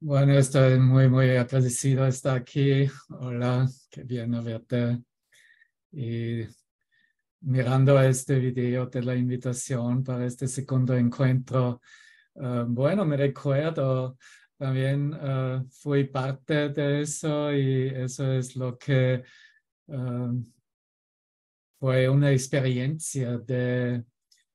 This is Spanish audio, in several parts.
Bueno, estoy muy agradecido de estar aquí. Hola, qué bien verte. Y mirando este video de la invitación para este segundo encuentro, bueno, me recuerdo también fui parte de eso y eso es lo que fue una experiencia de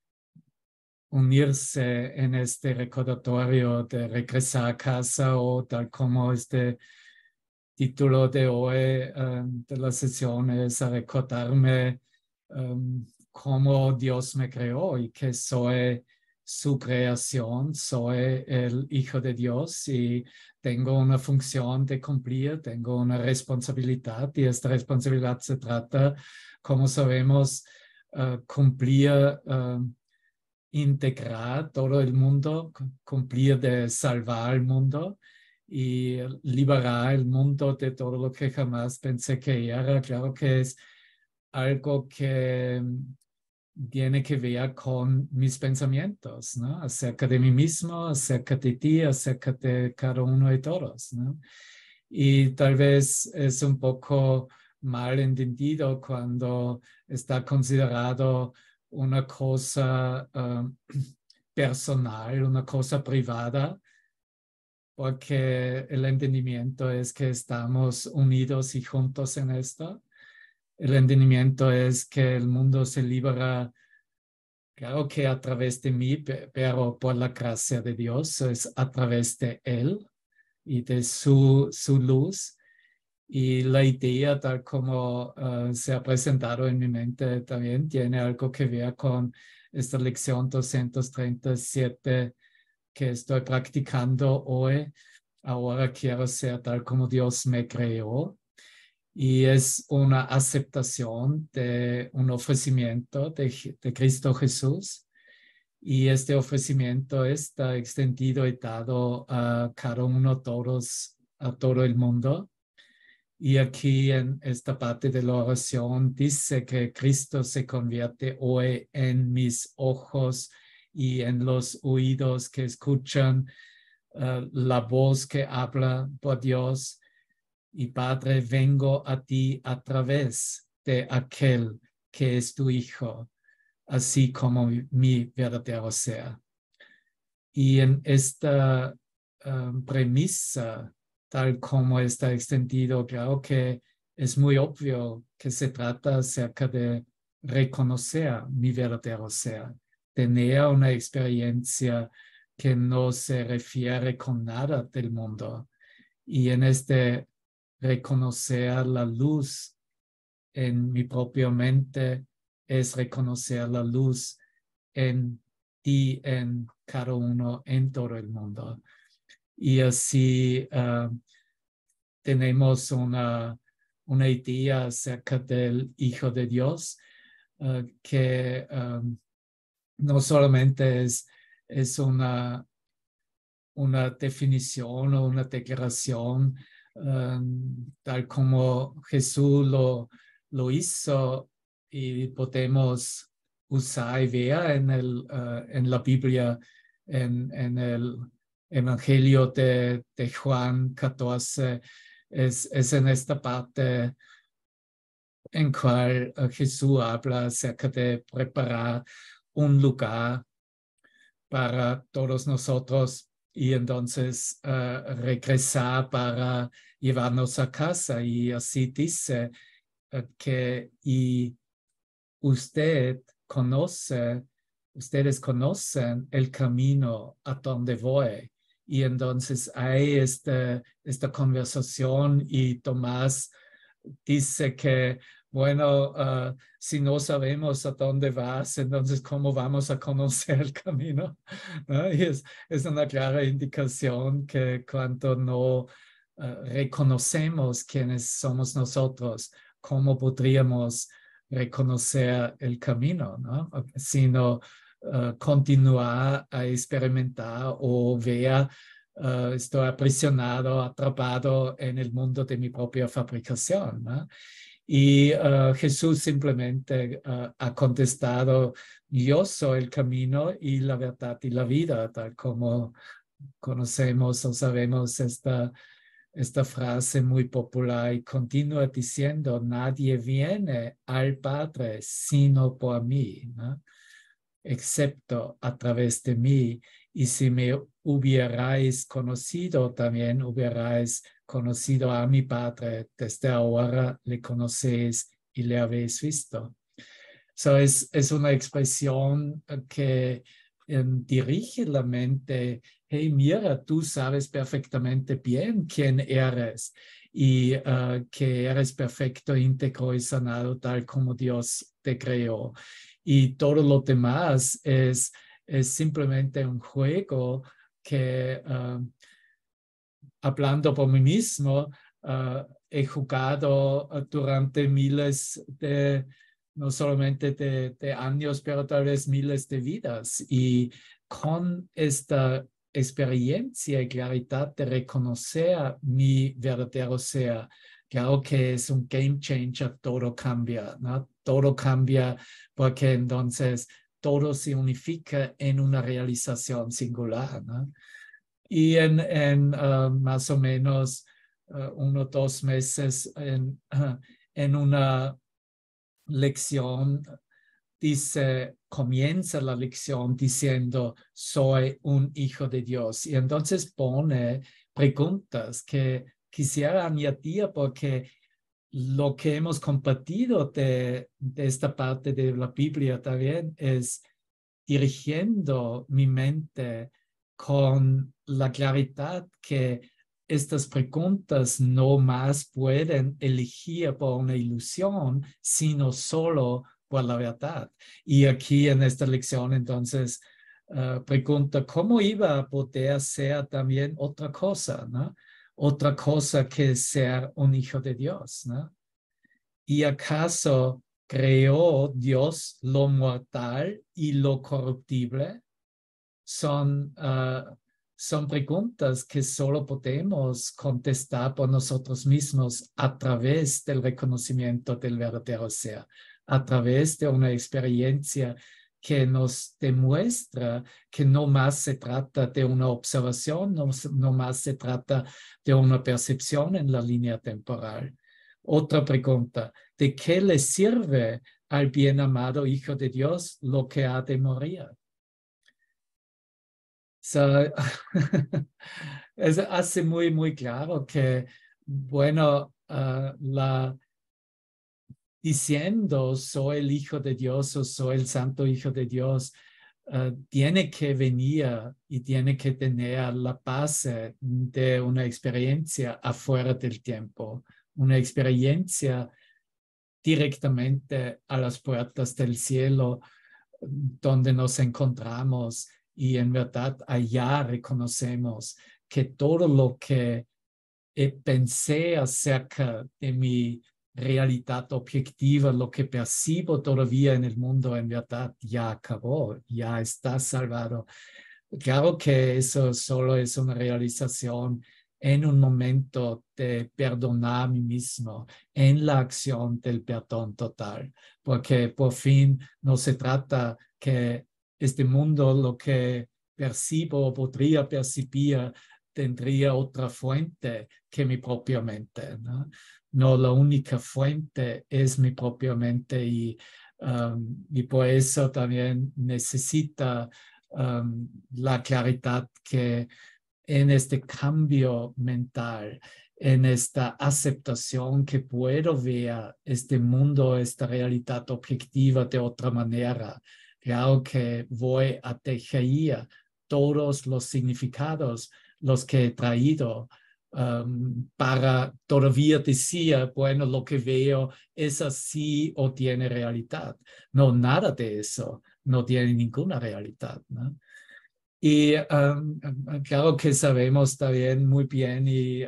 unirse en este recordatorio de regresar a casa o tal como este título de hoy de la sesión es a recordarme cómo Dios me creó y que soy su creación, soy el Hijo de Dios y tengo una función de cumplir, tengo una responsabilidad y esta responsabilidad se trata, como sabemos, cumplir, integrar todo el mundo, cumplir de salvar el mundo y liberar el mundo de todo lo que jamás pensé que era. Claro que es algo que tiene que ver con mis pensamientos, ¿no? Acerca de mí mismo, acerca de ti, acerca de cada uno de todos, ¿no? Y tal vez es un poco mal entendido cuando está considerado una cosa personal, una cosa privada, porque el entendimiento es que estamos unidos y juntos en esto. El entendimiento es que el mundo se libera, claro que a través de mí, pero por la gracia de Dios, es a través de Él y de su luz. Y la idea, tal como se ha presentado en mi mente, también tiene algo que ver con esta lección 237 que estoy practicando hoy. Ahora quiero ser tal como Dios me creó. Y es una aceptación de un ofrecimiento de Cristo Jesús. Y este ofrecimiento está extendido y dado a cada uno, todos, a todo el mundo. Y aquí en esta parte de la oración dice que Cristo se convierte hoy en mis ojos y en los oídos que escuchan la voz que habla por Dios. Y Padre, vengo a ti a través de aquel que es tu Hijo, así como mi verdadero ser. Y en esta premisa, tal como está extendido, creo que es muy obvio que se trata acerca de reconocer mi verdadero ser, tener una experiencia que no se refiere con nada del mundo. Y en este reconocer la luz en mi propia mente es reconocer la luz en ti, en cada uno, en todo el mundo. Y así tenemos una idea acerca del Hijo de Dios que no solamente es una definición o una declaración tal como Jesús lo hizo y podemos usar y ver en la Biblia, en el Evangelio de Juan 14, es en esta parte en cual Jesús habla acerca de preparar un lugar para todos nosotros y entonces regresar para llevarnos a casa. Y así dice que y usted conoce, ustedes conocen el camino a donde voy. Y entonces hay esta conversación y Tomás dice que, bueno, si no sabemos a dónde vas, entonces ¿cómo vamos a conocer el camino? ¿No? Y es una clara indicación que cuando no reconocemos quiénes somos nosotros, ¿cómo podríamos reconocer el camino, ¿no? Sino continuar a experimentar o ver, estoy aprisionado, atrapado en el mundo de mi propia fabricación, ¿no? Y Jesús simplemente ha contestado, yo soy el camino y la verdad y la vida, tal como conocemos o sabemos esta frase muy popular y continúa diciendo, nadie viene al Padre sino por mí, ¿no? Excepto a través de mí. Y si me hubierais conocido, también hubierais conocido a mi Padre. Desde ahora le conocéis y le habéis visto. So es una expresión que dirige la mente. Hey, mira, tú sabes perfectamente bien quién eres y que eres perfecto, íntegro y sanado tal como Dios te creó. Y todo lo demás es simplemente un juego que, hablando por mí mismo, he jugado durante miles de, no solamente de años, pero tal vez miles de vidas. Y con esta experiencia y claridad de reconocer mi verdadero ser, claro que es un game changer, todo cambia, ¿no? Todo cambia porque entonces todo se unifica en una realización singular, ¿no? Y en más o menos 1 o 2 meses en una lección comienza la lección diciendo, soy un hijo de Dios. Y entonces pone preguntas que quisiera añadir porque lo que hemos compartido de esta parte de la Biblia también es dirigiendo mi mente con la claridad que estas preguntas no más pueden elegir por una ilusión, sino solo por la verdad. Y aquí en esta lección, entonces, pregunta, ¿cómo iba a poder ser también otra cosa, ¿no? Otra cosa que ser un hijo de Dios, ¿no? ¿Y acaso creó Dios lo mortal y lo corruptible? Son preguntas que solo podemos contestar por nosotros mismos a través del reconocimiento del verdadero ser, a través de una experiencia que nos demuestra que no más se trata de una observación, no más se trata de una percepción en la línea temporal. Otra pregunta, ¿de qué le sirve al bien amado Hijo de Dios lo que ha de morir? So, hace muy, muy claro que, bueno, diciendo soy el Hijo de Dios o soy el Santo Hijo de Dios, tiene que venir y tiene que tener la base de una experiencia afuera del tiempo, una experiencia directamente a las puertas del cielo, donde nos encontramos y en verdad allá reconocemos que todo lo que pensé acerca de mi realidad objetiva, lo que percibo todavía en el mundo, en verdad ya acabó, ya está salvado. Claro que eso solo es una realización en un momento de perdonar a mí mismo, en la acción del perdón total, porque por fin no se trata que este mundo, lo que percibo o podría percibir, tendría otra fuente que mi propia mente, ¿no? No, la única fuente es mi propia mente y por eso también necesita la claridad que en este cambio mental, en esta aceptación que puedo ver este mundo, esta realidad objetiva de otra manera. Claro que voy a dejar todos los significados, los que he traído, para todavía decir, bueno, lo que veo es así o tiene realidad. No, nada de eso no tiene ninguna realidad, ¿no? Y claro que sabemos también muy bien y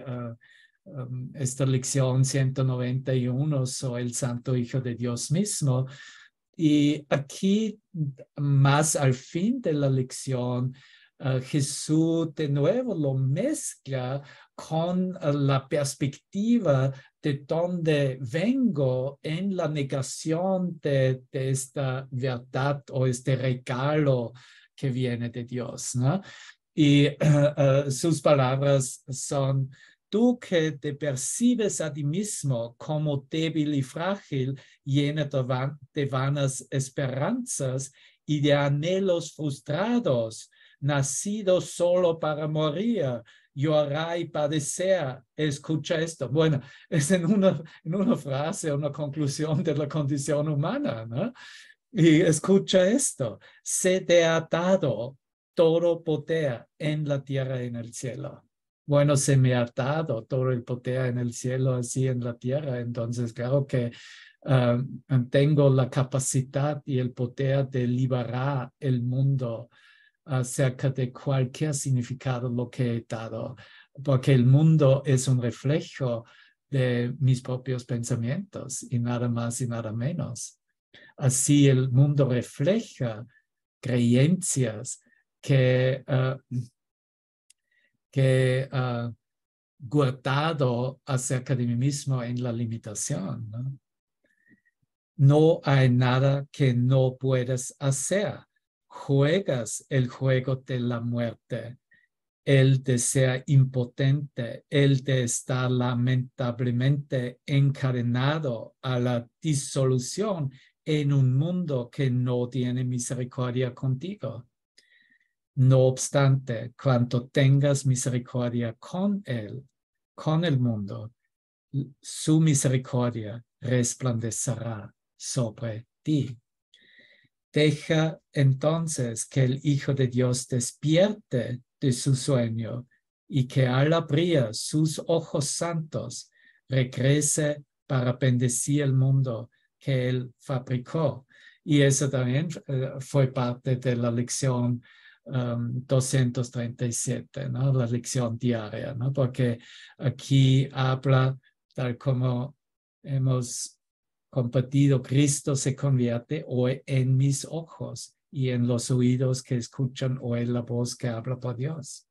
esta lección 191 soy el Santo Hijo de Dios mismo. Y aquí, más al fin de la lección, Jesús de nuevo lo mezcla con la perspectiva de donde vengo en la negación de esta verdad o este regalo que viene de Dios, ¿no? Y sus palabras son: tú que te percibes a ti mismo como débil y frágil, llena de vanas esperanzas y de anhelos frustrados, nacido solo para morir, llorar y padecer. Escucha esto. Bueno, es en una frase, una conclusión de la condición humana, ¿no? Y escucha esto: se te ha dado todo poder en la tierra y en el cielo. Bueno, se me ha dado todo el poder en el cielo, así en la tierra. Entonces, claro que tengo la capacidad y el poder de liberar el mundo acerca de cualquier significado lo que he dado, porque el mundo es un reflejo de mis propios pensamientos y nada más y nada menos. Así el mundo refleja creencias que guardado acerca de mí mismo en la limitación, ¿no? No hay nada que no puedas hacer. Juegas el juego de la muerte, el de ser impotente, el de estar lamentablemente encadenado a la disolución en un mundo que no tiene misericordia contigo. No obstante, cuando tengas misericordia con él, con el mundo, su misericordia resplandecerá sobre ti. Deja entonces que el Hijo de Dios despierte de su sueño y que al abrir sus ojos santos regrese para bendecir el mundo que él fabricó. Y eso también fue parte de la lección 237, ¿no? La lección diaria, ¿no? Porque aquí habla, tal como hemos compartido, Cristo se convierte hoy en mis ojos y en los oídos que escuchan hoy la voz que habla por Dios.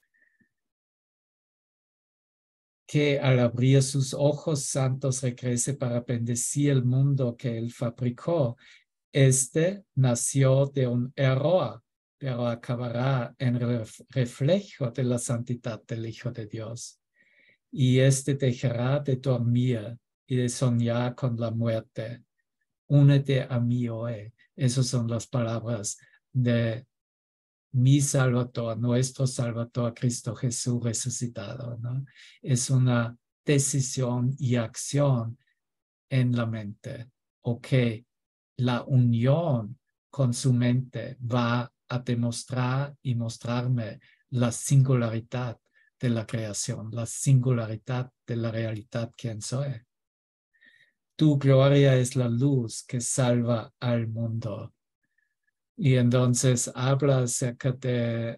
Que al abrir sus ojos santos regrese para bendecir el mundo que él fabricó. Este nació de un error, pero acabará en el reflejo de la santidad del Hijo de Dios. Y este dejará de dormir y de soñar con la muerte. Únete a mí hoy. Esas son las palabras de mi Salvador, nuestro Salvador, Cristo Jesús resucitado, ¿no? Es una decisión y acción en la mente. Ok, la unión con su mente va a demostrar y mostrarme la singularidad de la creación, la singularidad de la realidad quien soy. Tu gloria es la luz que salva al mundo. Y entonces habla acerca de,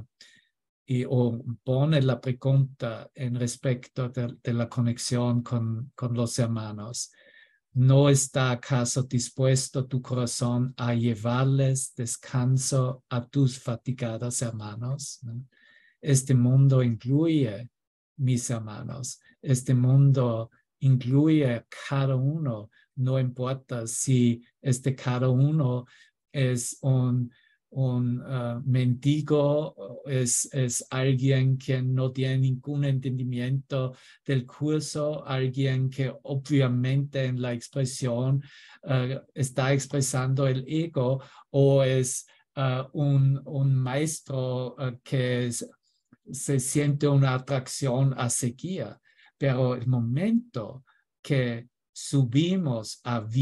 o pone la pregunta en respecto de la conexión con los hermanos. ¿No está acaso dispuesto tu corazón a llevarles descanso a tus fatigados hermanos? ¿No? Este mundo incluye mis hermanos. Este mundo incluye a cada uno. No importa si cada uno es un mendigo, es alguien que no tiene ningún entendimiento del curso, alguien que obviamente en la expresión está expresando el ego, o es un maestro que se siente una atracción a seguir. Pero el momento que subimos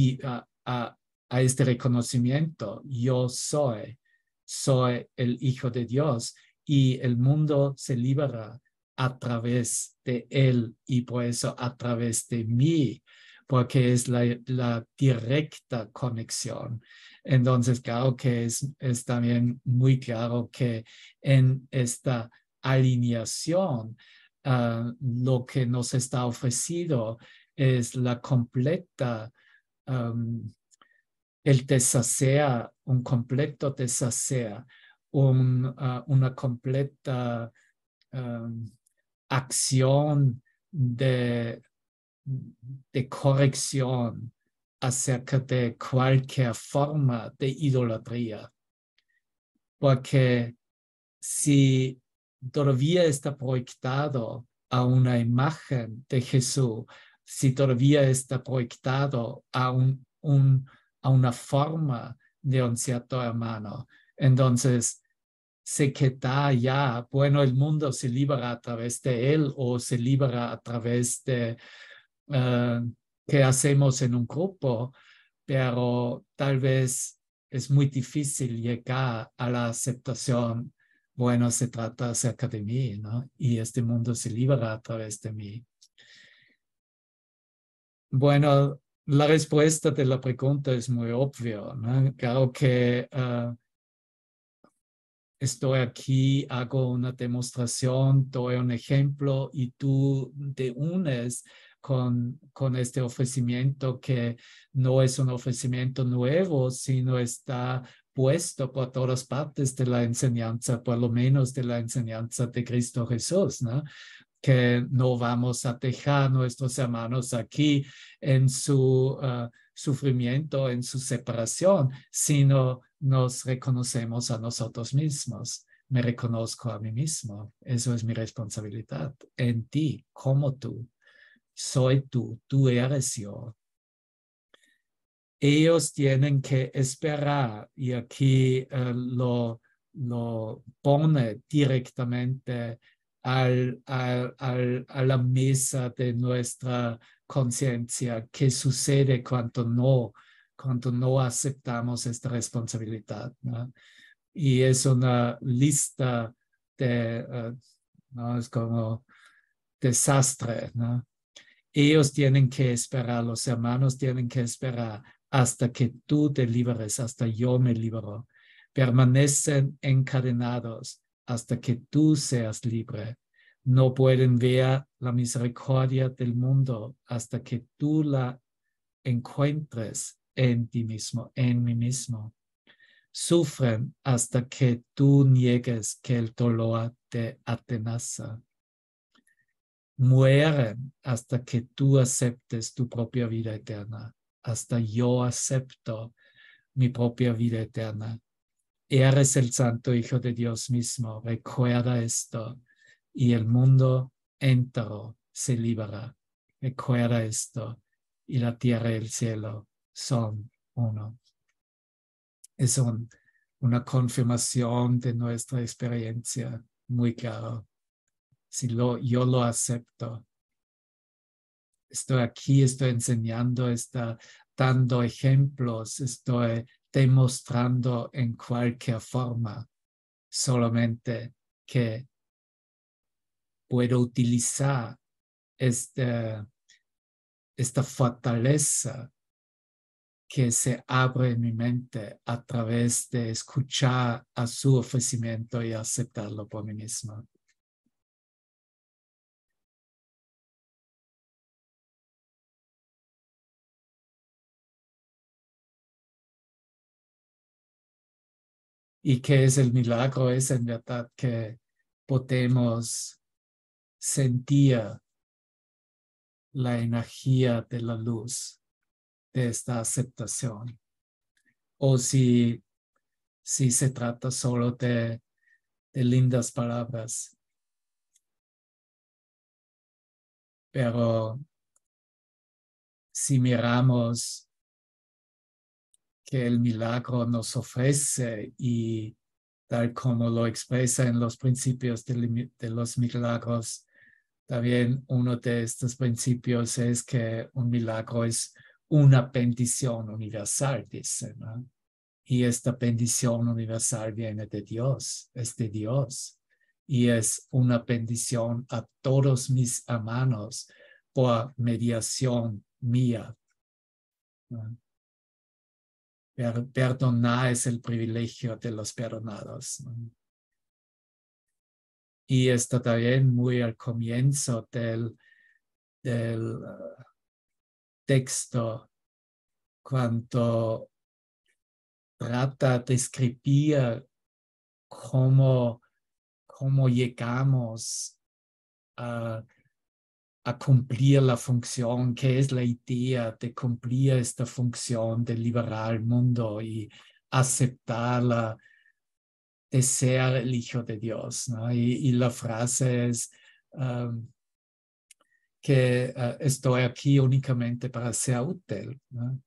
a este reconocimiento, yo soy el Hijo de Dios, y el mundo se libera a través de él y por eso a través de mí, porque es la directa conexión. Entonces, claro que es también muy claro que en esta alineación, lo que nos está ofrecido es la completa, el deshacer, un completo deshacer, una completa acción de corrección acerca de cualquier forma de idolatría. Porque si todavía está proyectado a una imagen de Jesús, si todavía está proyectado a, a una forma de un cierto hermano, entonces se queda ya, bueno, el mundo se libera a través de él o se libera a través de qué hacemos en un grupo, pero tal vez es muy difícil llegar a la aceptación. Bueno, se trata acerca de mí, ¿no? Y este mundo se libera a través de mí. Bueno, la respuesta de la pregunta es muy obvia, ¿no? Claro que estoy aquí, hago una demostración, doy un ejemplo y tú te unes con este ofrecimiento que no es un ofrecimiento nuevo, sino está puesto por todas partes de la enseñanza, por lo menos de la enseñanza de Cristo Jesús, ¿no? Que no vamos a dejar a nuestros hermanos aquí en su sufrimiento, en su separación, sino nos reconocemos a nosotros mismos. Me reconozco a mí mismo. Eso es mi responsabilidad en ti, como tú. Soy tú eres yo. Ellos tienen que esperar, y aquí lo pone directamente a la mesa de nuestra conciencia. ¿Qué sucede cuando no aceptamos esta responsabilidad, ¿no? Y es una lista de, ¿no? Es como desastre, ¿no? Ellos tienen que esperar, los hermanos tienen que esperar hasta que tú te liberes, hasta yo me libero. Permanecen encadenados hasta que tú seas libre. No pueden ver la misericordia del mundo hasta que tú la encuentres en ti mismo, en mí mismo. Sufren hasta que tú niegues que el dolor te atenaza. Mueren hasta que tú aceptes tu propia vida eterna, hasta yo acepto mi propia vida eterna. Eres el Santo Hijo de Dios mismo, recuerda esto, y el mundo entero se libera. Recuerda esto, y la tierra y el cielo son uno. Es una confirmación de nuestra experiencia muy clara. Si yo lo acepto, estoy aquí, estoy enseñando, estoy dando ejemplos, estoy demostrando en cualquier forma, solamente que puedo utilizar esta fortaleza que se abre en mi mente a través de escuchar a su ofrecimiento y aceptarlo por mí mismo. ¿Y qué es el milagro? Es en verdad que podemos sentir la energía de la luz de esta aceptación. O si se trata solo de lindas palabras. Pero si miramos que el milagro nos ofrece y tal como lo expresa en los principios de los milagros, también uno de estos principios es que un milagro es una bendición universal, dice, ¿no? Y esta bendición universal viene de Dios, es de Dios. Y es una bendición a todos mis hermanos por mediación mía, ¿no? Perdonar es el privilegio de los perdonados, ¿no? Y está también muy al comienzo del texto, cuando trata de describir cómo llegamos a, a cumplir la función, qué es la idea de cumplir esta función de liberar el mundo y aceptar de ser el hijo de Dios, ¿no? Y la frase es que estoy aquí únicamente para ser útil, ¿no?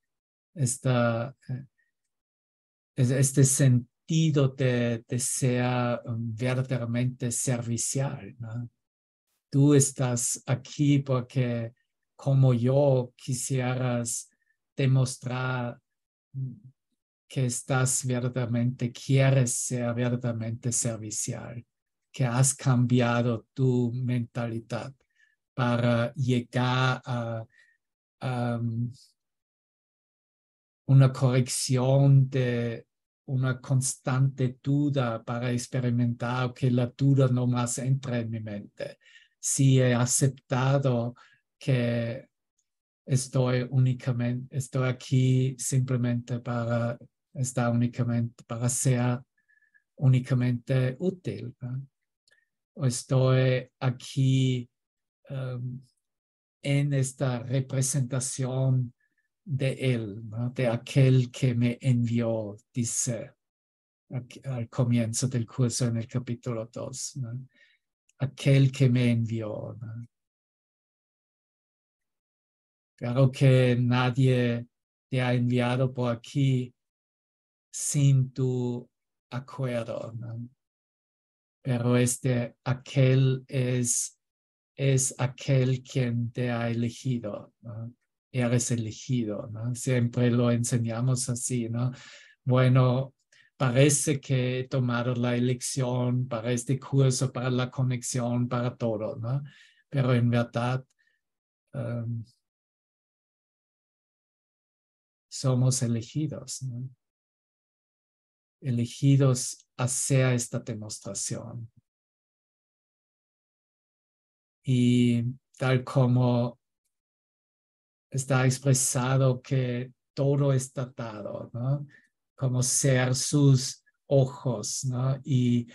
Este sentido de ser verdaderamente servicial, ¿no? Tú estás aquí porque como yo quisieras demostrar que estás verdaderamente, quieres ser verdaderamente servicial, que has cambiado tu mentalidad para llegar a una corrección de una constante duda para experimentar que la duda no más entre en mi mente. Si he aceptado que estoy aquí simplemente para estar únicamente, para ser únicamente útil, ¿no? O estoy aquí en esta representación de Él, ¿no? De aquel que me envió, dice al comienzo del curso en el capítulo 2, ¿no? Aquel que me envió, ¿no? Claro que nadie te ha enviado por aquí sin tu acuerdo, ¿no? Pero aquel es aquel quien te ha elegido, ¿no? Eres elegido, ¿no? Siempre lo enseñamos así, ¿no? Bueno, parece que he tomado la elección para este curso, para la conexión, para todo, ¿no? Pero en verdad somos elegidos, ¿no? Elegidos a hacer esta demostración. Y tal como está expresado que todo está dado, ¿no? Como ser sus ojos, ¿no? Y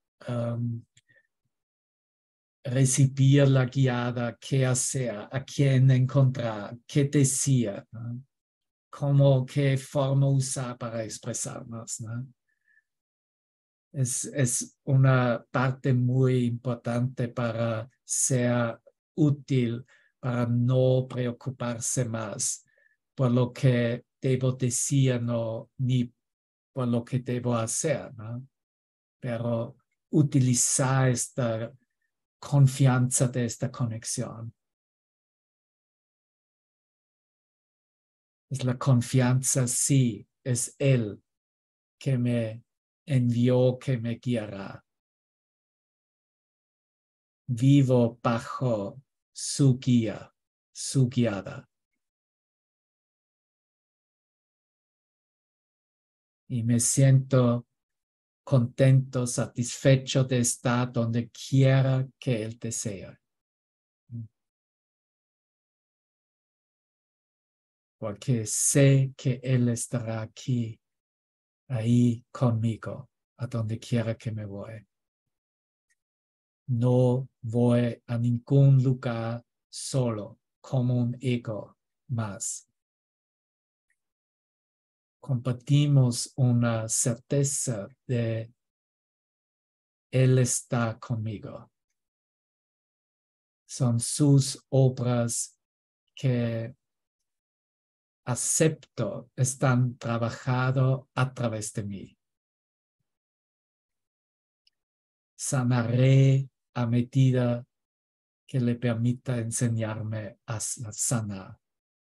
recibir la guiada, qué hacer, a quién encontrar, qué decir, ¿no? Qué forma usar para expresarnos, ¿no? Es una parte muy importante para ser útil, para no preocuparse más por lo que debo decir, no, ni por lo que debo hacer, ¿no? Pero utilizar esta confianza de esta conexión. Es la confianza, sí, es Él que me envió, que me guiará. Vivo bajo su guía, su guiada. Y me siento contento, satisfecho de estar donde quiera que Él desea. Porque sé que Él estará aquí, ahí conmigo, a donde quiera que me voy. No voy a ningún lugar solo, como un ego más. Compartimos una certeza de Él está conmigo. Son sus obras que acepto están trabajando a través de mí. Sanaré a medida que le permita enseñarme a sanar.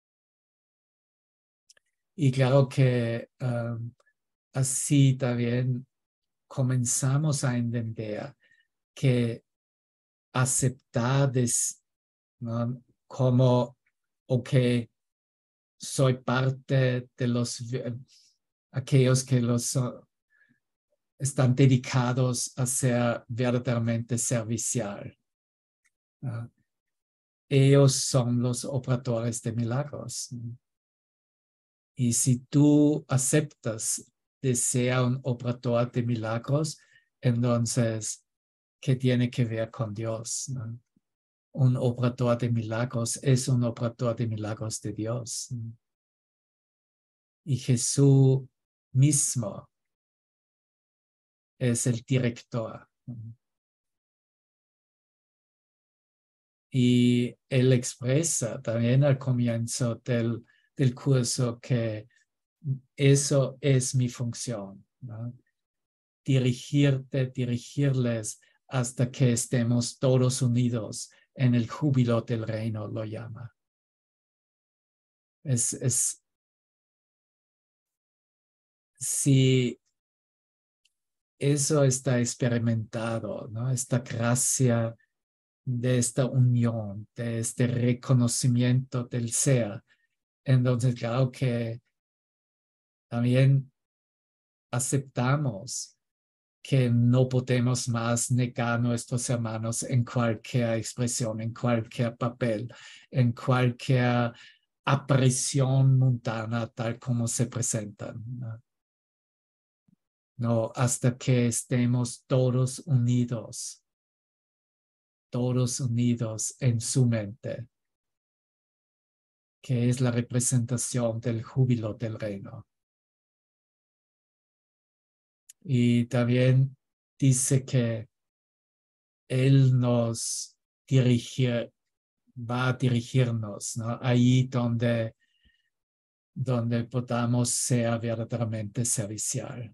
Y claro que así también comenzamos a entender que aceptar ¿no? Como, ok, soy parte de aquellos que están dedicados a ser verdaderamente servicial. ¿No? Ellos son los operadores de milagros. Y si tú aceptas de ser un operador de milagros, entonces, ¿qué tiene que ver con Dios? ¿No? Un operador de milagros es un operador de milagros de Dios. ¿No? Y Jesús mismo es el director. Y él expresa también al comienzo del curso que eso es mi función, ¿no? Dirigirles hasta que estemos todos unidos en el júbilo del reino, lo llama. Si eso está experimentado, ¿no? Esta gracia de esta unión, de este reconocimiento del ser. Entonces, claro que también aceptamos que no podemos más negar a nuestros hermanos en cualquier expresión, en cualquier papel, en cualquier aparición mundana tal como se presentan. No, hasta que estemos todos unidos en su mente, que es la representación del júbilo del reino. Y también dice que Él nos va a dirigirnos, ¿no? Ahí donde podamos ser verdaderamente servicial.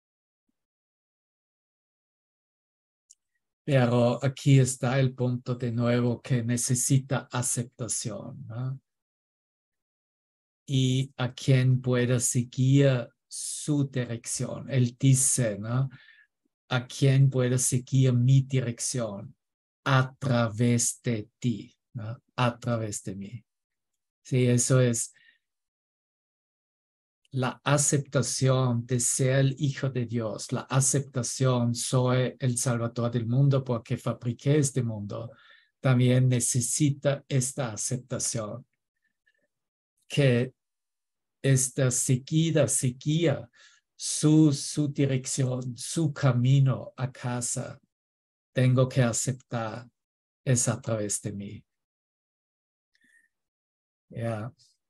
Pero aquí está el punto de nuevo que necesita aceptación, ¿no? Y a quien pueda seguir su dirección. Él dice, ¿no? A quien pueda seguir mi dirección a través de ti, ¿no? A través de mí. Sí, eso es la aceptación de ser el Hijo de Dios, la aceptación, soy el Salvador del mundo porque fabriqué este mundo, también necesita esta aceptación, que esta seguía su dirección, su camino a casa, tengo que aceptar, es a través de mí. Yeah.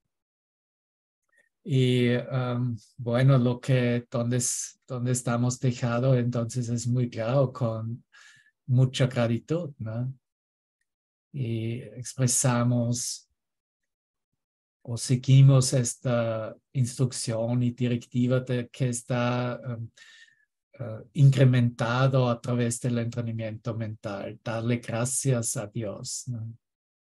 Y bueno, donde estamos dejados, entonces es muy claro, con mucha gratitud, ¿no? Y expresamos o seguimos esta instrucción y directiva que está incrementado a través del entrenamiento mental, darle gracias a Dios, ¿no?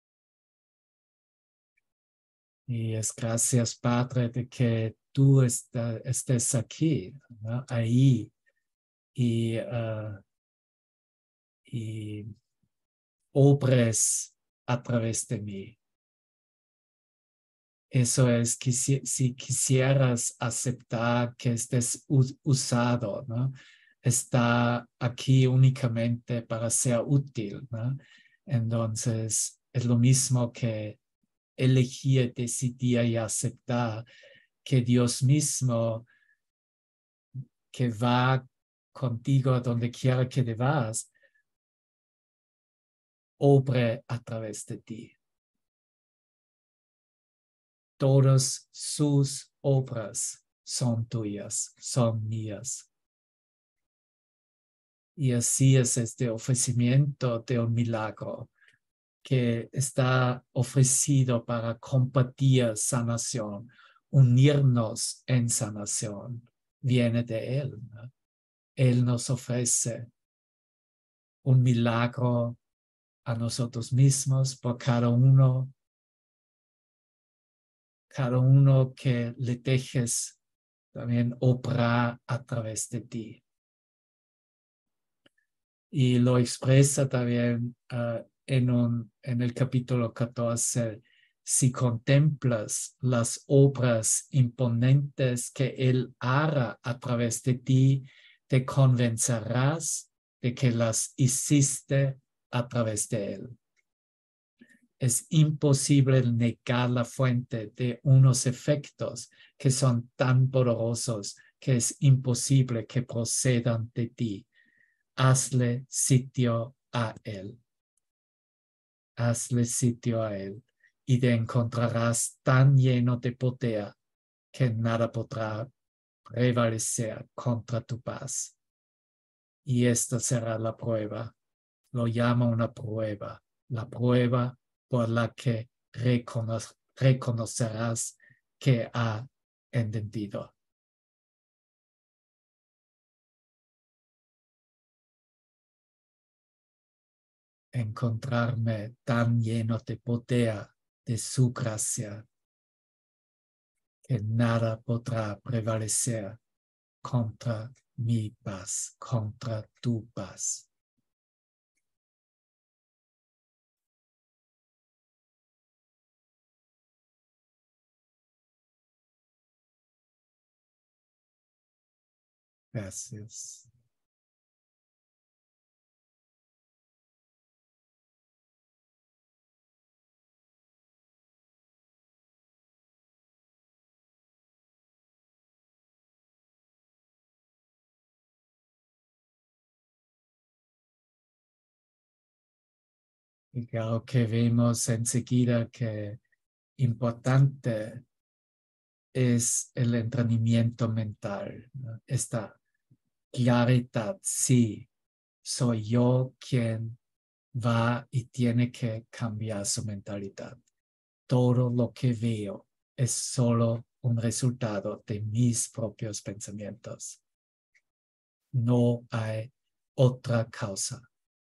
Y es gracias, Padre, de que tú estés aquí, ¿no? Ahí, y obres a través de mí. Eso es que si quisieras aceptar que estés usado, ¿no? Está aquí únicamente para ser útil, ¿no? Entonces, es lo mismo que elegir, decidir y aceptar que Dios mismo, que va contigo a donde quiera que te vas, obre a través de ti. Todas sus obras son tuyas, son mías. Y así es este ofrecimiento de un milagro que está ofrecido para compartir sanación, unirnos en sanación. Viene de Él, ¿no? Él nos ofrece un milagro a nosotros mismos por cada uno que le dejes también obrar a través de ti. Y lo expresa también en el capítulo 14. Si contemplas las obras imponentes que Él hará a través de ti, te convencerás de que las hiciste a través de Él. Es imposible negar la fuente de unos efectos que son tan poderosos que es imposible que procedan de ti. Hazle sitio a Él. Hazle sitio a Él y te encontrarás tan lleno de poder que nada podrá prevalecer contra tu paz. Y esta será la prueba. Lo llama una prueba. La prueba por la que reconocerás que ha entendido. Encontrarme tan lleno de poder de su gracia que nada podrá prevalecer contra mi paz, contra tu paz. Gracias. Y claro que vemos enseguida que importante es el entrenamiento mental, ¿no? Esta claridad, sí, soy yo quien va y tiene que cambiar su mentalidad. Todo lo que veo es solo un resultado de mis propios pensamientos. No hay otra causa.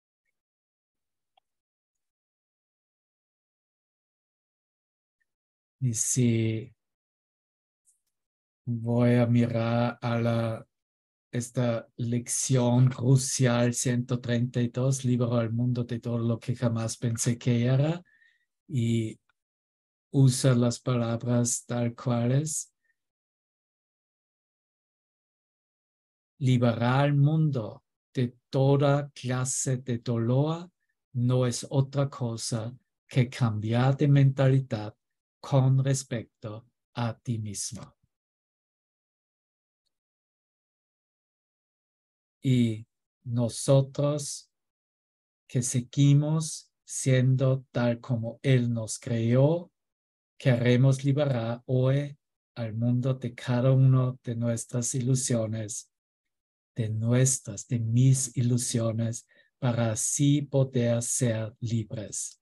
Y si voy a mirar a esta lección crucial 132, libero al mundo de todo lo que jamás pensé que era, y usa las palabras tal cuales. Liberar al mundo de toda clase de dolor no es otra cosa que cambiar de mentalidad con respecto a ti mismo. Y nosotros que seguimos siendo tal como Él nos creó, queremos liberar hoy al mundo de cada una de nuestras ilusiones, de mis ilusiones, para así poder ser libres.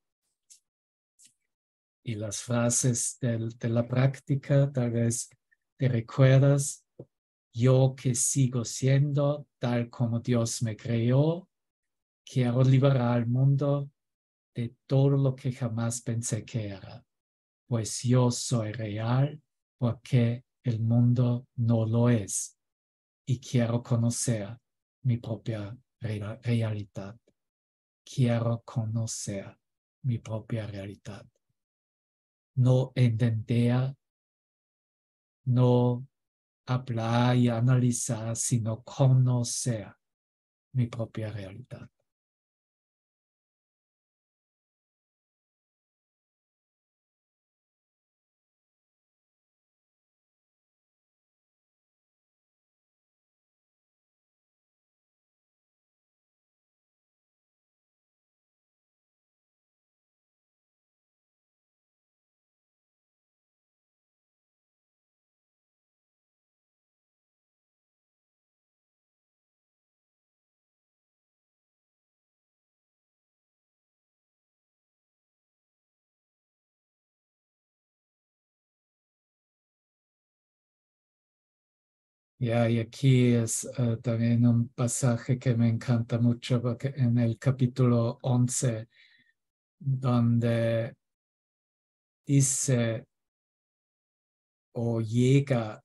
Y las frases de la práctica, tal vez te recuerdas, yo que sigo siendo tal como Dios me creó, quiero liberar al mundo de todo lo que jamás pensé que era, pues yo soy real porque el mundo no lo es y quiero conocer mi propia realidad. Quiero conocer mi propia realidad. No entender, no hablar y analizar, sino conocer mi propia realidad. Ya, y aquí es también un pasaje que me encanta mucho, porque en el capítulo 11, donde dice o llega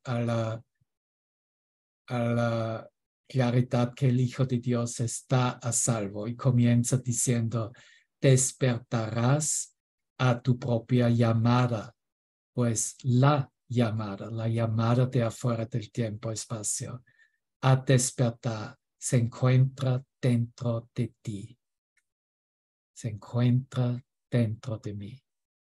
a la claridad que el Hijo de Dios está a salvo, y comienza diciendo, despertarás a tu propia llamada, pues la llamada de afuera del tiempo-espacio, a despertar, se encuentra dentro de ti, se encuentra dentro de mí.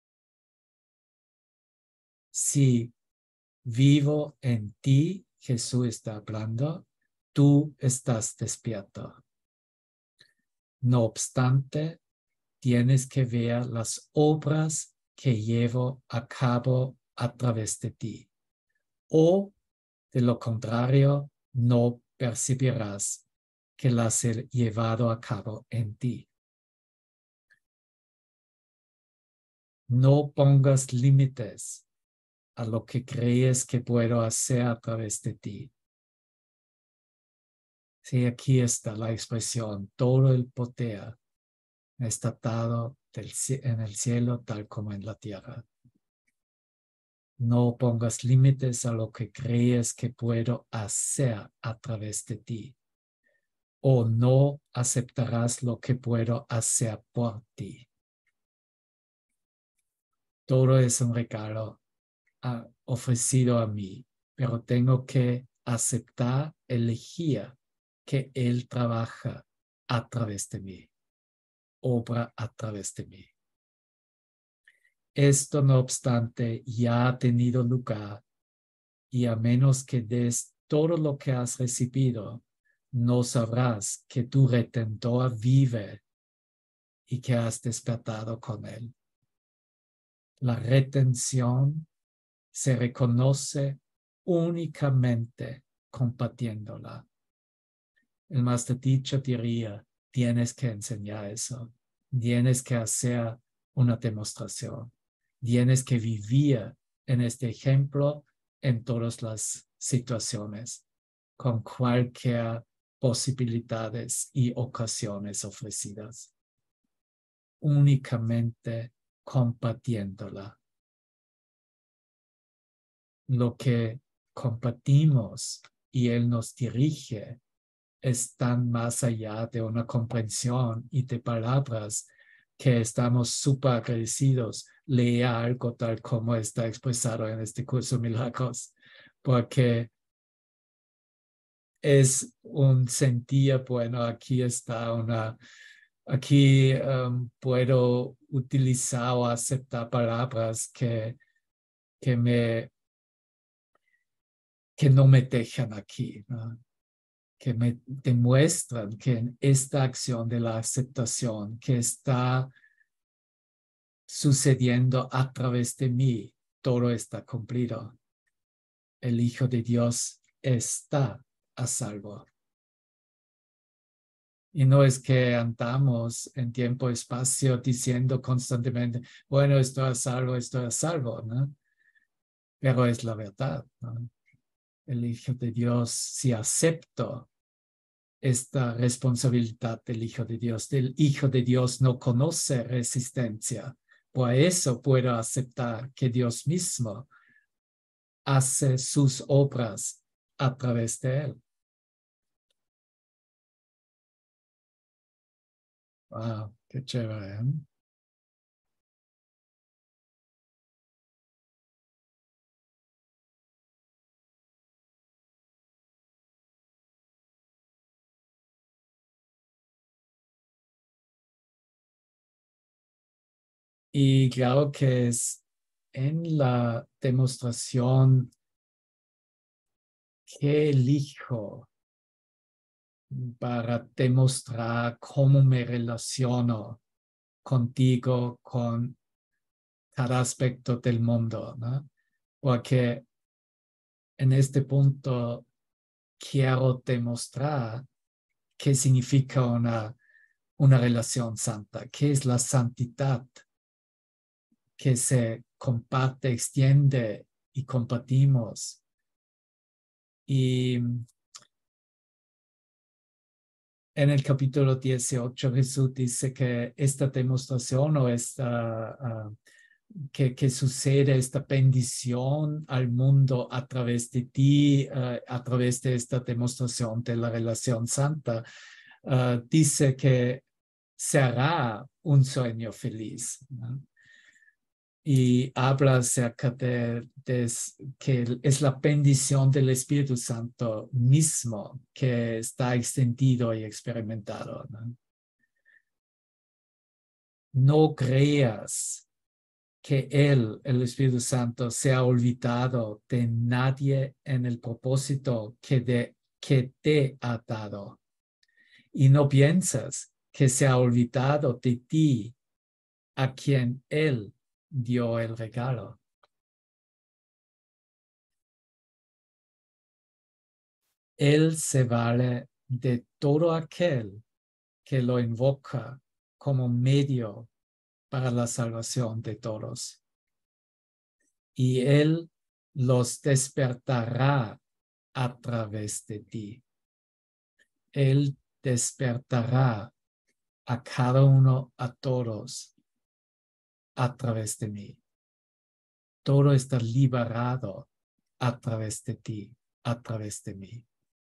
Si vivo en ti, Jesús está hablando, tú estás despierto. No obstante, tienes que ver las obras que llevo a cabo a través de ti. O, de lo contrario, no percibirás que las he llevado a cabo en ti. No pongas límites a lo que crees que puedo hacer a través de ti. Sí, aquí está la expresión, todo el poder está dado en el cielo tal como en la tierra. No pongas límites a lo que crees que puedo hacer a través de ti. O no aceptarás lo que puedo hacer por ti. Todo es un regalo ofrecido a mí, pero tengo que aceptar, elegir que Él trabaja a través de mí, obra a través de mí. Esto, no obstante, ya ha tenido lugar y a menos que des todo lo que has recibido, no sabrás que tu Redentor vive y que has despertado con Él. La retención se reconoce únicamente compartiéndola. El Master Teacher diría, tienes que enseñar eso, tienes que hacer una demostración, tienes que vivir en este ejemplo en todas las situaciones, con cualquier posibilidades y ocasiones ofrecidas, únicamente compartiéndola. Lo que compartimos y Él nos dirige están más allá de una comprensión y de palabras que estamos súper agradecidos. Lea algo tal como está expresado en este curso Milagros, porque es un sentir, bueno, aquí está aquí puedo utilizar o aceptar palabras que no me dejan aquí, ¿no? Que me demuestran que en esta acción de la aceptación que está sucediendo a través de mí, todo está cumplido. El Hijo de Dios está a salvo. Y no es que andamos en tiempo y espacio diciendo constantemente, bueno, estoy a salvo, ¿no? Pero es la verdad, ¿no? El Hijo de Dios, si acepto esta responsabilidad del Hijo de Dios. El Hijo de Dios no conoce resistencia. Por eso puedo aceptar que Dios mismo hace sus obras a través de él. Wow, qué chévere, ¿eh? Y claro que es en la demostración que elijo para demostrar cómo me relaciono contigo, con cada aspecto del mundo, ¿no? Porque en este punto quiero demostrar qué significa una relación santa, qué es la santidad que se comparte, extiende y compartimos. Y en el capítulo 18 Jesús dice que esta demostración o que sucede esta bendición al mundo a través de ti, a través de esta demostración de la relación santa, dice que será un sueño feliz, ¿no? Y habla acerca de que es la bendición del Espíritu Santo mismo que está extendido y experimentado, ¿no? No creas que Él, el Espíritu Santo, se ha olvidado de nadie en el propósito que te ha dado. Y no piensas que se ha olvidado de ti a quien Él dio el regalo. Él se vale de todo aquel que lo invoca como medio para la salvación de todos. Y Él los despertará a través de ti. Él despertará a cada uno, a todos, a través de mí. Todo está liberado a través de ti, a través de mí.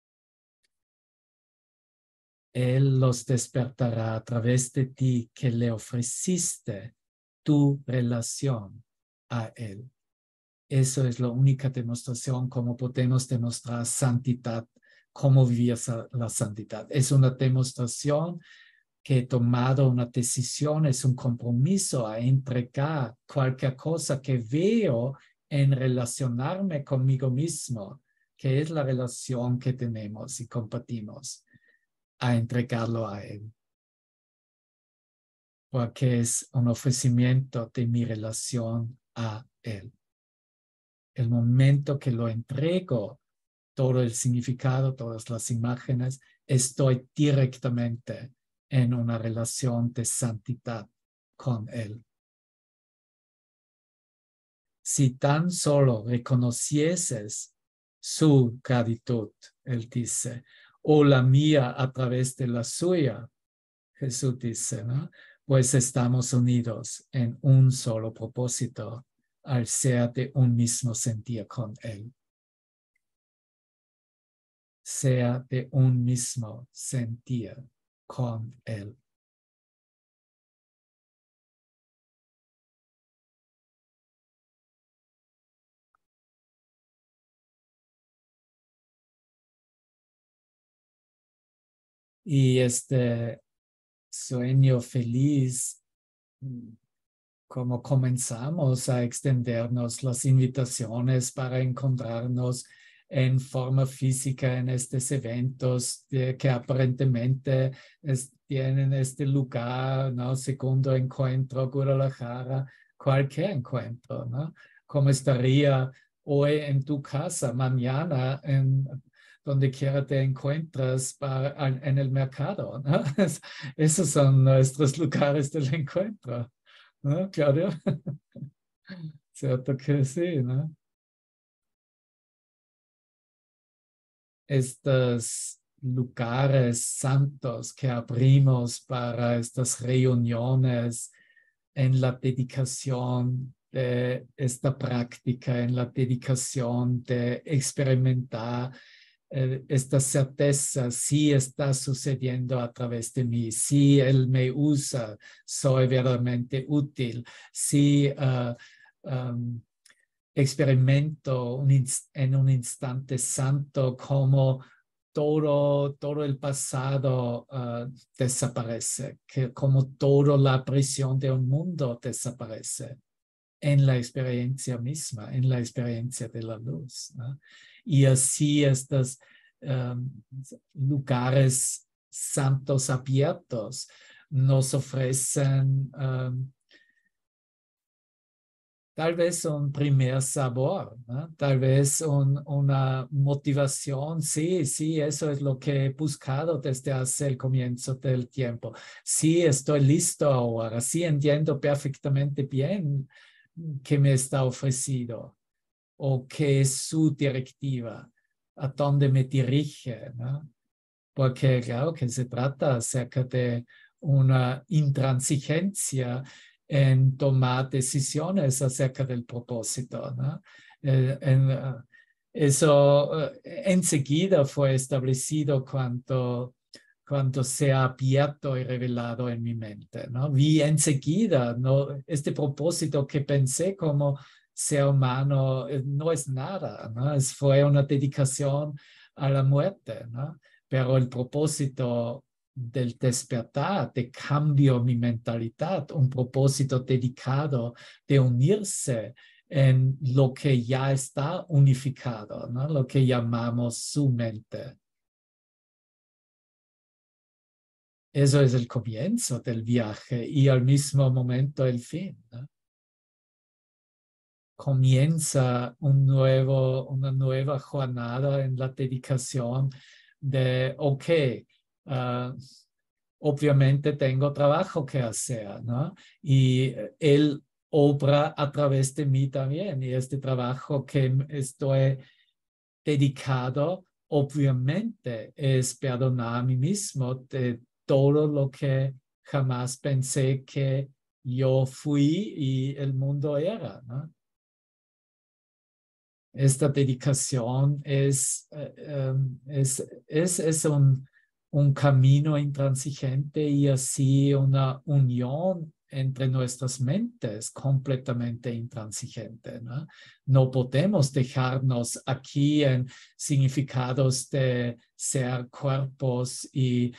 Él los despertará a través de ti que le ofreciste tu relación a Él. Eso es la única demostración cómo podemos demostrar santidad, cómo vivir la santidad. Es una demostración que he tomado una decisión, es un compromiso a entregar cualquier cosa que veo en relacionarme conmigo mismo, que es la relación que tenemos y compartimos, a entregarlo a Él. Porque es un ofrecimiento de mi relación a Él. El momento que lo entrego, todo el significado, todas las imágenes, estoy directamente en una relación de santidad con Él. Si tan solo reconocieses su gratitud, Él dice, o la mía a través de la suya, Jesús dice, ¿no? Pues estamos unidos en un solo propósito, al ser de un mismo sentir con Él. Sea de un mismo sentir con Él. Y este sueño feliz, como comenzamos a extendernos las invitaciones para encontrarnos en forma física en estos eventos que aparentemente tienen este lugar, ¿no? Segundo encuentro, Guadalajara, cualquier encuentro, ¿no? ¿Cómo estaría hoy en tu casa, mañana en donde quiera te encuentras en el mercado, ¿no? Esos son nuestros lugares del encuentro, ¿no, Claudio? Cierto que sí, ¿no? Estos lugares santos que abrimos para estas reuniones en la dedicación de esta práctica, en la dedicación de experimentar esta certeza, sí está sucediendo a través de mí, sí Él me usa, soy verdaderamente útil, sí experimento en un instante santo como todo el pasado desaparece, que como toda la prisión de un mundo desaparece en la experiencia misma, en la experiencia de la luz, ¿no? Y así estos lugares santos abiertos nos ofrecen tal vez un primer sabor, ¿no? Tal vez una motivación. Sí, sí, eso es lo que he buscado desde hace el comienzo del tiempo. Sí, estoy listo ahora. Sí, entiendo perfectamente bien qué me está ofrecido o qué es su directiva, a dónde me dirige, ¿no? Porque claro que se trata acerca de una intransigencia en tomar decisiones acerca del propósito, ¿no? Eso enseguida fue establecido cuando se ha abierto y revelado en mi mente, ¿no? Vi enseguida, ¿no? Este propósito que pensé como ser humano no es nada, ¿no? Fue una dedicación a la muerte, ¿no? Pero el propósito del despertar, de cambio mi mentalidad, un propósito dedicado de unirse en lo que ya está unificado, ¿no? Lo que llamamos su mente. Eso es el comienzo del viaje y al mismo momento el fin, ¿no? Comienza una nueva jornada en la dedicación de, ok, obviamente tengo trabajo que hacer, ¿no? Y Él obra a través de mí también. Y este trabajo que estoy dedicado, obviamente, es perdonar a mí mismo de todo lo que jamás pensé que yo fui y el mundo era, ¿no? Esta dedicación es un camino intransigente y así una unión entre nuestras mentes completamente intransigente, ¿no? No podemos dejarnos aquí en significados de ser cuerpos y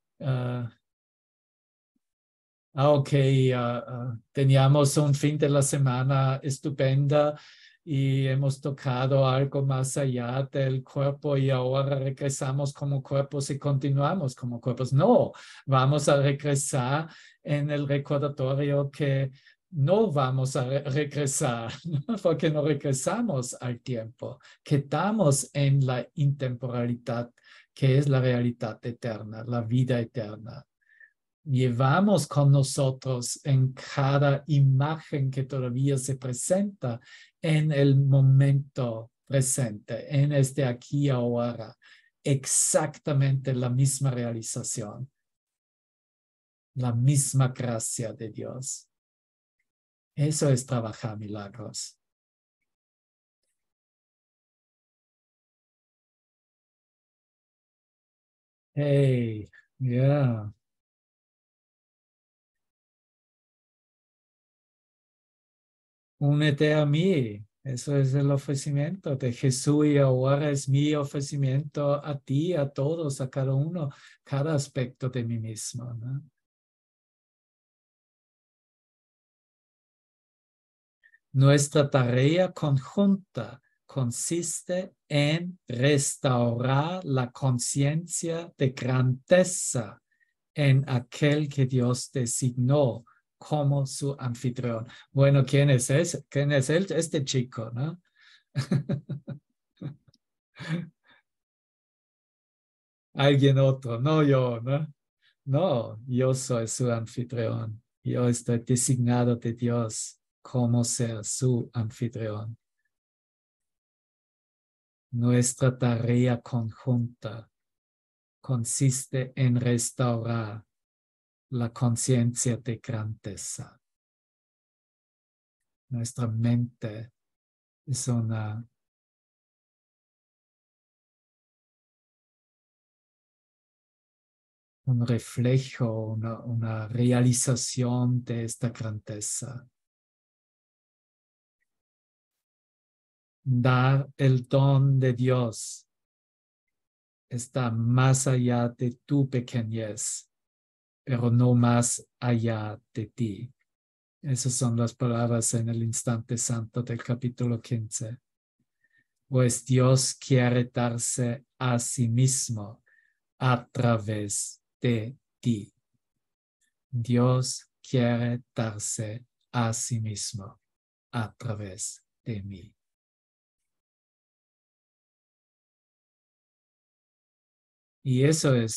ok, teníamos un fin de la semana estupenda y hemos tocado algo más allá del cuerpo y ahora regresamos como cuerpos y continuamos como cuerpos. No, vamos a regresar en el recordatorio que no vamos a regresar, ¿no? Porque no regresamos al tiempo, quedamos en la intemporalidad que es la realidad eterna, la vida eterna. Llevamos con nosotros en cada imagen que todavía se presenta en el momento presente, en este aquí y ahora, exactamente la misma realización, la misma gracia de Dios. Eso es trabajar milagros. Hey, yeah. Únete a mí. Eso es el ofrecimiento de Jesús y ahora es mi ofrecimiento a ti, a todos, a cada uno, cada aspecto de mí mismo, ¿no? Nuestra tarea conjunta consiste en restaurar la conciencia de grandeza en aquel que Dios designó como su anfitrión. Bueno, ¿quién es ese? ¿Quién es él? Este chico, ¿no? Alguien otro, no yo, ¿no? No, yo soy su anfitrión. Yo estoy designado de Dios como ser su anfitrión. Nuestra tarea conjunta consiste en restaurar la conciencia de grandeza. Nuestra mente es un reflejo, una realización de esta grandeza. Dar el don de Dios está más allá de tu pequeñez, pero no más allá de ti. Esas son las palabras en el instante santo del capítulo 15. Pues Dios quiere darse a sí mismo a través de ti. Dios quiere darse a sí mismo a través de mí. Y eso es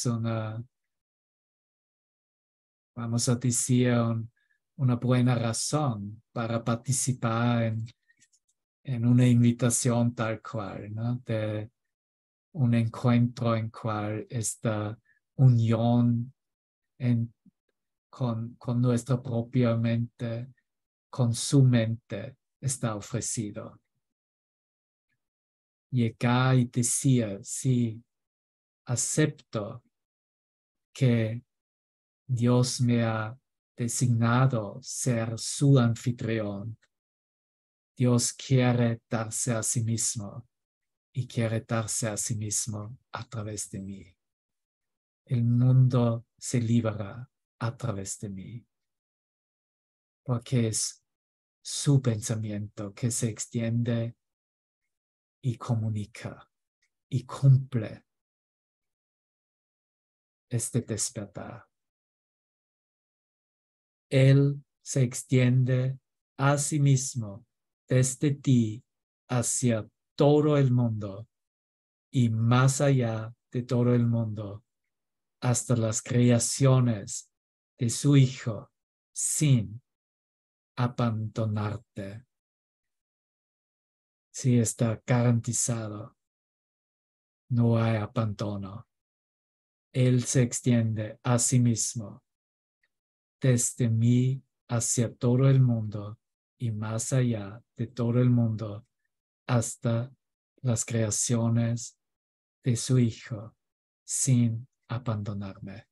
vamos a decir, una buena razón para participar en una invitación tal cual, ¿no? De un encuentro en cual esta unión con nuestra propia mente, con su mente, está ofrecido. Llegar y decir, sí, acepto que Dios me ha designado ser su anfitrión. Dios quiere darse a sí mismo y quiere darse a sí mismo a través de mí. El mundo se libera a través de mí, porque es su pensamiento que se extiende y comunica y cumple este despertar. Él se extiende a sí mismo desde ti hacia todo el mundo y más allá de todo el mundo hasta las creaciones de su Hijo sin abandonarte. Si está garantizado, no hay abandono. Él se extiende a sí mismo desde mí hacia todo el mundo y más allá de todo el mundo hasta las creaciones de su Hijo sin abandonarme.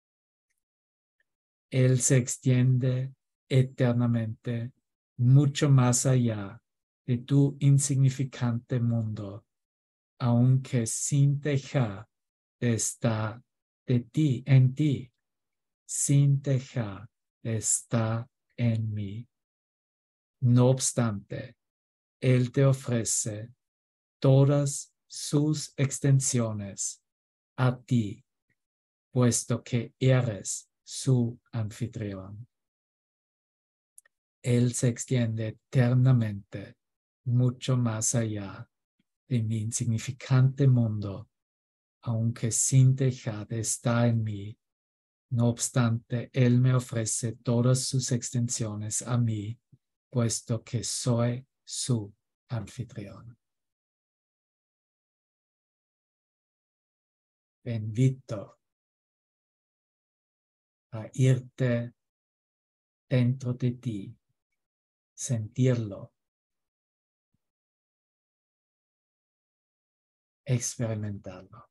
Él se extiende eternamente mucho más allá de tu insignificante mundo, aunque sin dejar de estar de ti, en ti, sin dejar de estar en mí. No obstante, Él te ofrece todas sus extensiones a ti, puesto que eres su anfitrión. Él se extiende eternamente mucho más allá de mi insignificante mundo, aunque sin dejar de estar en mí. No obstante, Él me ofrece todas sus extensiones a mí, puesto que soy su anfitrión. Te invito a irte dentro de ti, sentirlo, experimentarlo.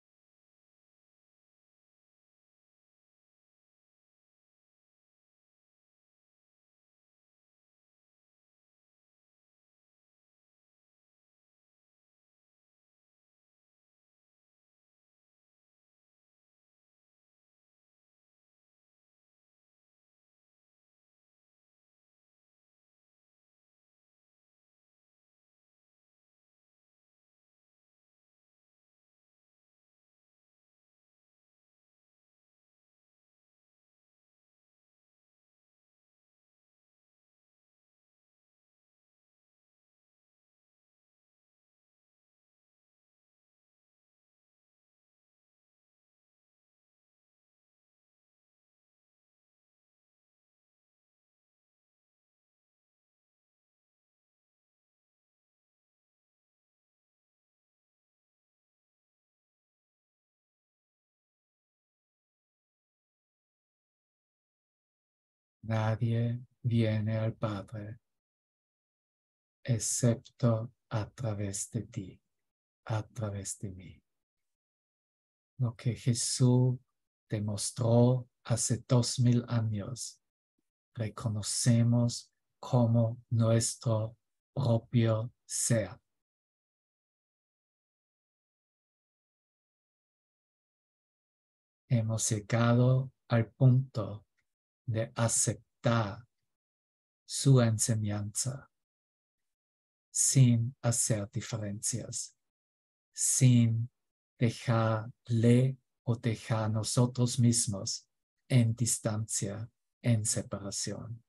Nadie viene al Padre excepto a través de ti, a través de mí. Lo que Jesús demostró hace 2000 años, reconocemos como nuestro propio ser. Hemos llegado al punto de aceptar su enseñanza sin hacer diferencias, sin dejarle o dejar nosotros mismos en distancia, en separación.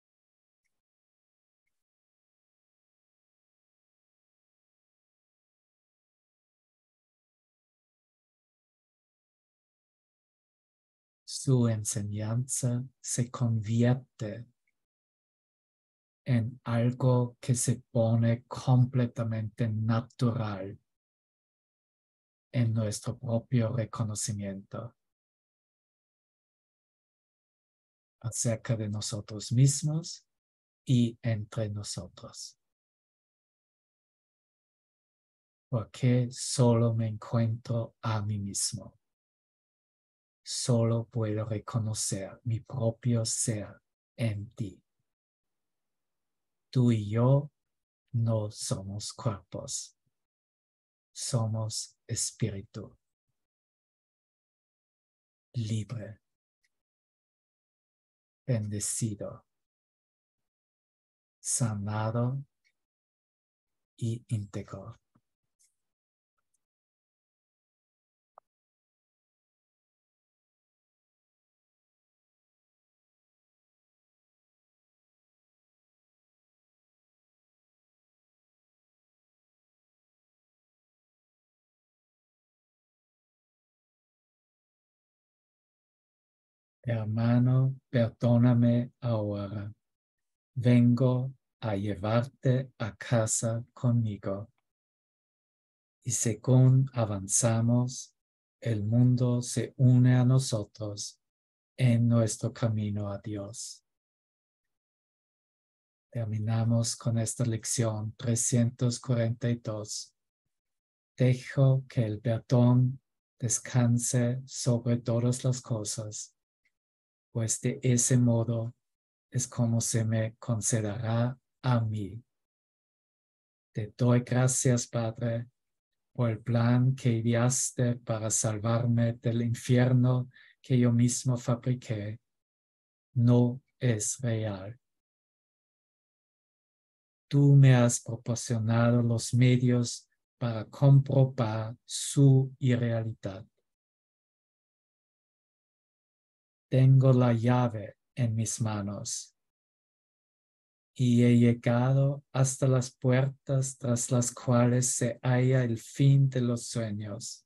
Su enseñanza se convierte en algo que se pone completamente natural en nuestro propio reconocimiento acerca de nosotros mismos y entre nosotros. Porque solo me encuentro a mí mismo. Solo puedo reconocer mi propio ser en ti. Tú y yo no somos cuerpos. Somos espíritu. Libre. Bendecido. Sanado y íntegro. Hermano, perdóname ahora. Vengo a llevarte a casa conmigo. Y según avanzamos, el mundo se une a nosotros en nuestro camino a Dios. Terminamos con esta lección 342. Dejo que el perdón descanse sobre todas las cosas, pues de ese modo es como se me concederá a mí. Te doy gracias, Padre, por el plan que ideaste para salvarme del infierno que yo mismo fabriqué. No es real. Tú me has proporcionado los medios para comprobar su irrealidad. Tengo la llave en mis manos y he llegado hasta las puertas tras las cuales se halla el fin de los sueños.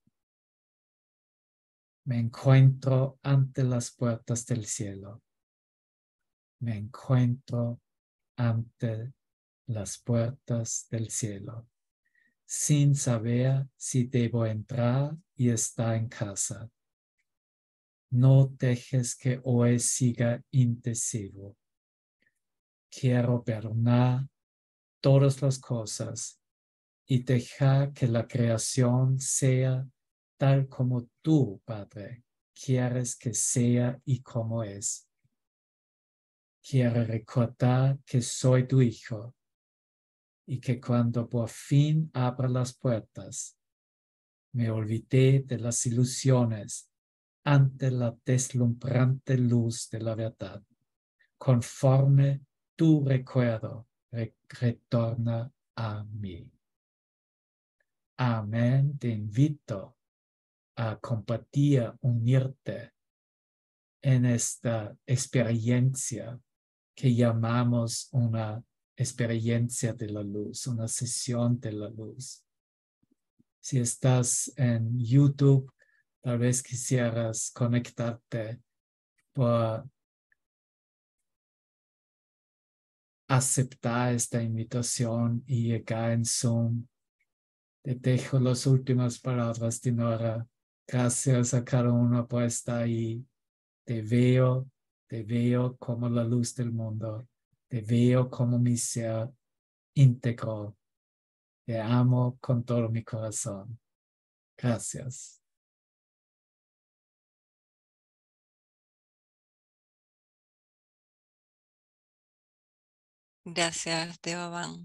Me encuentro ante las puertas del cielo. Me encuentro ante las puertas del cielo, sin saber si debo entrar y estar en casa. No dejes que hoy siga indeciso. Quiero perdonar todas las cosas y dejar que la creación sea tal como tú, Padre, quieres que sea y como es. Quiero recordar que soy tu hijo y que cuando por fin abra las puertas, me olvidé de las ilusiones ante la deslumbrante luz de la verdad. Conforme tu recuerdo retorna a mí. Amén. Te invito a compartir, unirte en esta experiencia que llamamos una experiencia de la luz, una sesión de la luz. Si estás en YouTube, tal vez quisieras conectarte por aceptar esta invitación y llegar en Zoom. Te dejo las últimas palabras, Dinora. Gracias a cada uno por estar ahí. Te veo como la luz del mundo. Te veo como mi ser íntegro. Te amo con todo mi corazón. Gracias. Gracias, Devaban.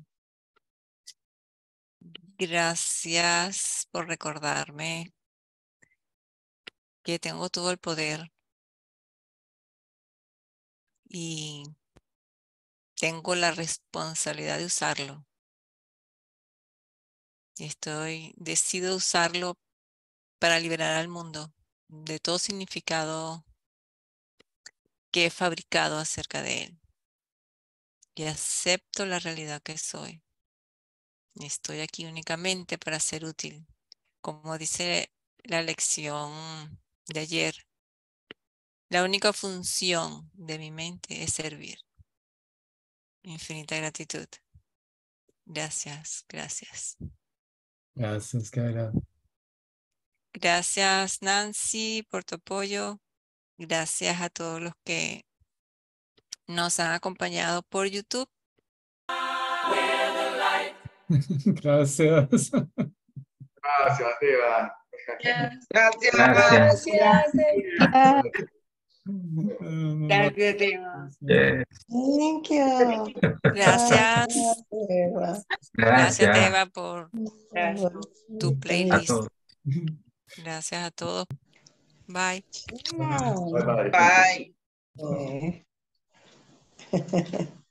Gracias por recordarme que tengo todo el poder y tengo la responsabilidad de usarlo. Decido usarlo para liberar al mundo de todo significado que he fabricado acerca de él. Y acepto la realidad que soy. Estoy aquí únicamente para ser útil. Como dice la lección de ayer, la única función de mi mente es servir. Infinita gratitud. Gracias, gracias. Gracias, Gaila. Gracias, Nancy, por tu apoyo. Gracias a todos los que nos han acompañado por YouTube. Gracias. Gracias, Eva. Gracias. Gracias, Eva. Gracias, Eva. Yes. Thank you. Gracias. Eva. Gracias, Gracias Eva, por Gracias. tu a playlist. todos. Gracias a todos. Bye. Bye bye. Bye. Eh.